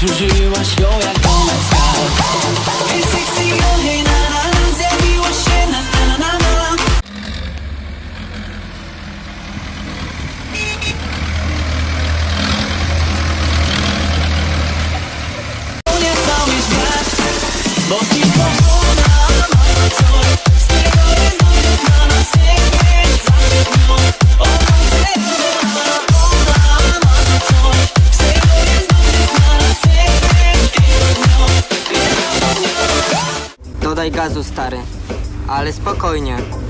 Wzruszyłaś ją jak komet skał. Hej sexy girl, hej na na na, zjawiłaś się na na na na na. Nie chcą mieć brat, bo tylko ona ma coś, z tego jest dobry dla nas sekret. Zasypnią, ona chce ona ma coś, z tego jest dobry dla nas sekret. Dodaj gazu, stary, ale spokojnie.